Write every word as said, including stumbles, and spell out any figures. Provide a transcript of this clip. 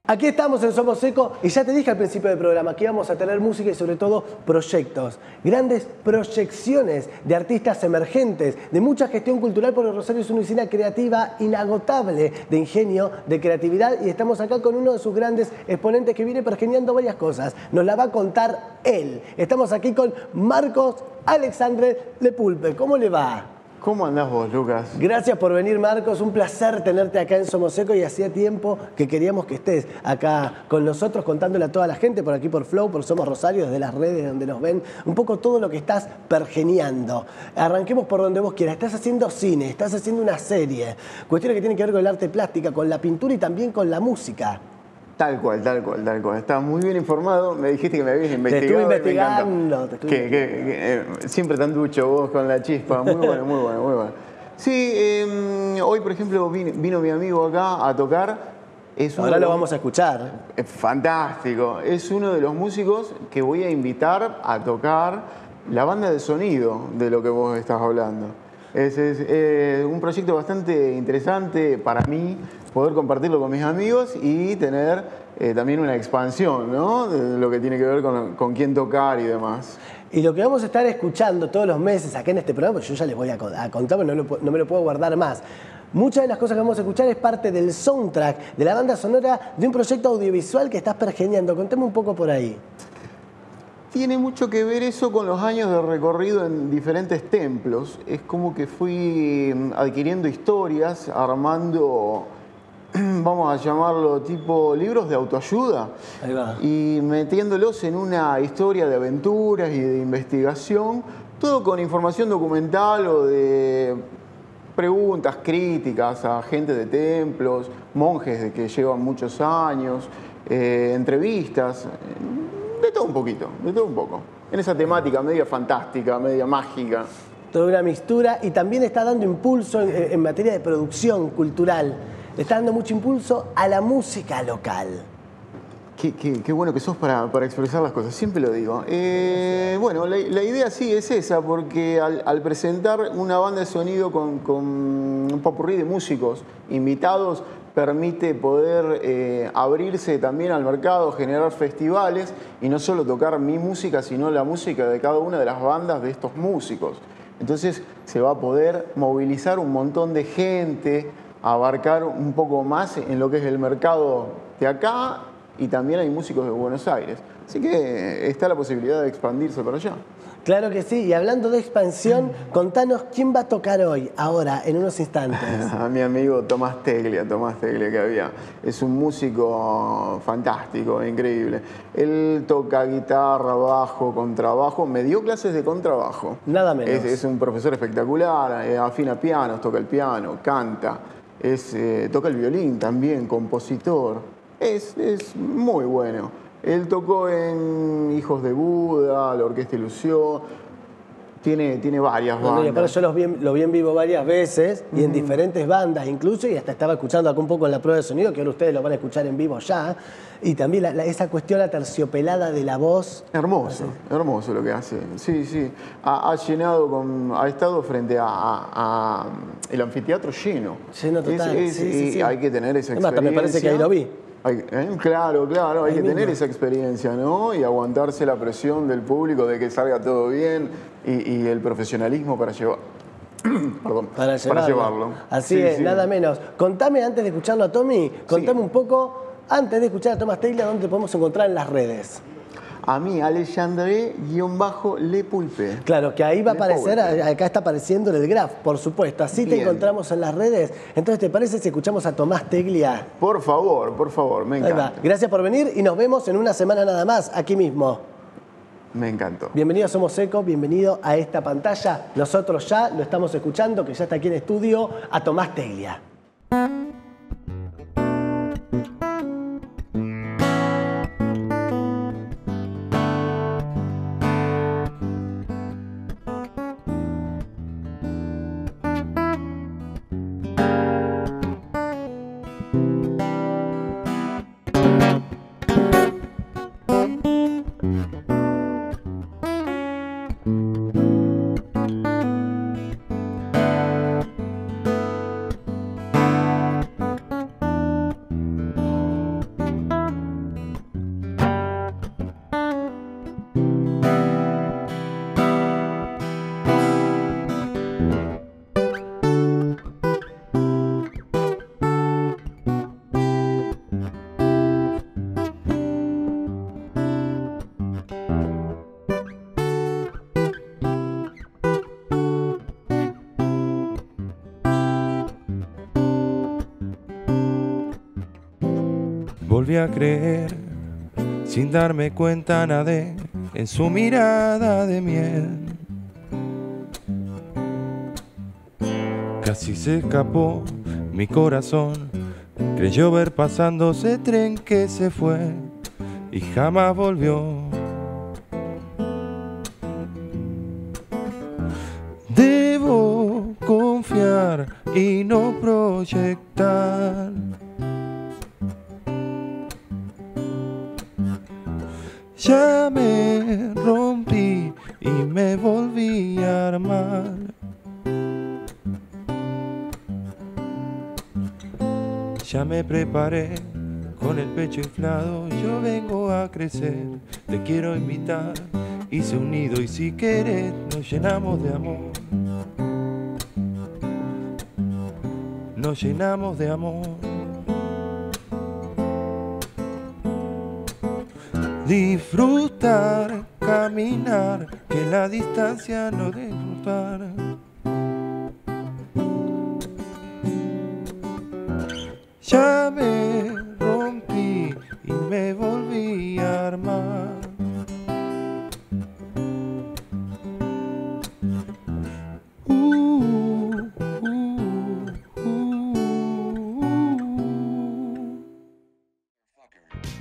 Aquí estamos en Somos Eco y ya te dije al principio del programa que íbamos a tener música y sobre todo proyectos, grandes proyecciones de artistas emergentes, de mucha gestión cultural, porque Rosario es una oficina creativa inagotable de ingenio, de creatividad, y estamos acá con uno de sus grandes exponentes que viene pergeniando varias cosas. Nos la va a contar él. Estamos aquí con Marcos Alexandre Lepulpe. ¿Cómo le va? ¿Cómo andás vos, Lucas? Gracias por venir, Marcos. Un placer tenerte acá en Somos Eco y hacía tiempo que queríamos que estés acá con nosotros contándole a toda la gente por aquí por Flow, por Somos Rosario, desde las redes donde nos ven, un poco todo lo que estás pergeniando. Arranquemos por donde vos quieras. Estás haciendo cine, estás haciendo una serie, cuestiones que tienen que ver con el arte plástica, con la pintura y también con la música. Tal cual, tal cual, tal cual. Estás muy bien informado. Me dijiste que me habías investigado. Te estuve investigando. Te estuve que, que, que, eh, siempre tan ducho vos con la chispa. Muy bueno, muy bueno, muy bueno. Sí, eh, hoy, por ejemplo, vino, vino mi amigo acá a tocar. Es Ahora lo los, vamos a escuchar. Es fantástico. Es uno de los músicos que voy a invitar a tocar la banda de sonido de lo que vos estás hablando. Es, es eh, un proyecto bastante interesante para mí, poder compartirlo con mis amigos y tener eh, también una expansión, ¿no? De lo que tiene que ver con, con quién tocar y demás. Y lo que vamos a estar escuchando todos los meses acá en este programa, yo ya les voy a contar, porque no, lo, no me lo puedo guardar más. Muchas de las cosas que vamos a escuchar es parte del soundtrack, de la banda sonora de un proyecto audiovisual que estás pergeniando. Contame un poco por ahí. Tiene mucho que ver eso con los años de recorrido en diferentes templos. Es como que fui adquiriendo historias, armando, vamos a llamarlo tipo libros de autoayuda. Ahí va. Y metiéndolos en una historia de aventuras y de investigación, todo con información documental o de preguntas, críticas a gente de templos, monjes de que llevan muchos años, eh, entrevistas. De todo un poquito, de todo un poco. En esa temática media fantástica, media mágica. Toda una mixtura, y también está dando impulso en, en materia de producción cultural. Le está dando mucho impulso a la música local. Qué, qué, qué bueno que sos para, para expresar las cosas, siempre lo digo. Eh, bueno, la, la idea sí es esa, porque al, al presentar una banda de sonido con, con un popurrí de músicos invitados, permite poder eh, abrirse también al mercado, generar festivales y no solo tocar mi música, sino la música de cada una de las bandas de estos músicos. Entonces se va a poder movilizar un montón de gente, abarcar un poco más en lo que es el mercado de acá, y también hay músicos de Buenos Aires. Así que está la posibilidad de expandirse para allá. Claro que sí. Y hablando de expansión, contanos quién va a tocar hoy, ahora, en unos instantes. A mi amigo Tomás Teglia, Tomás Teglia que había. Es un músico fantástico, increíble. Él toca guitarra, bajo, contrabajo. Me dio clases de contrabajo. Nada menos. Es, es un profesor espectacular, eh, afina pianos, toca el piano, canta. Es, eh, toca el violín también, compositor. Es, es muy bueno. Él tocó en Hijos de Buda, la Orquesta Ilusión. Tiene, tiene varias bandas. Bueno, pero yo los vi, lo vi en vivo varias veces y uh-huh. en diferentes bandas incluso, y hasta estaba escuchando acá un poco en la prueba de sonido, que ahora ustedes lo van a escuchar en vivo ya. Y también la, la, esa cuestión aterciopelada de la voz. Hermoso, no sé. Hermoso lo que hace. Sí, sí. Ha, ha llenado, con, ha estado frente a, a, a el anfiteatro lleno. Lleno total. Es, es, sí, sí, sí. Hay que tener esa experiencia. Además, me parece que ahí lo vi. Hay, ¿eh? Claro, claro, hay ahí que mismo. tener esa experiencia, ¿no? Y aguantarse la presión del público de que salga todo bien y, y el profesionalismo para llevar. Perdón, para llevarlo. Para llevarlo. Así sí, es, sí. Nada menos. Contame, antes de escucharlo a Tommy, contame sí. un poco, antes de escuchar a Tomás Teglia, dónde te podemos encontrar en las redes. A mí, Alexandre-Lepulpe. Claro, que ahí va a aparecer, acá está apareciendo en el graph, por supuesto. Así Bien. Te encontramos en las redes. Entonces, ¿te parece si escuchamos a Tomás Teglia? Por favor, por favor, me encanta. Gracias por venir y nos vemos en una semana nada más, aquí mismo. Me encantó. Bienvenido a Somos Eco, bienvenido a esta pantalla. Nosotros ya lo estamos escuchando, que ya está aquí en estudio, a Tomás Teglia. volví a creer, sin darme cuenta nadé en su mirada de miel. Casi se escapó mi corazón, creyó ver pasando ese tren que se fue y jamás volvió. Debo confiar y no proyectar. Ya me rompí y me volví a armar. Ya me preparé con el pecho inflado, yo vengo a crecer, te quiero invitar, hice un nido y si querés nos llenamos de amor. Nos llenamos de amor. Disfrutar, caminar, que la distancia no disfrutar. Ya me rompí y me volví a armar. Uh, uh, uh, uh.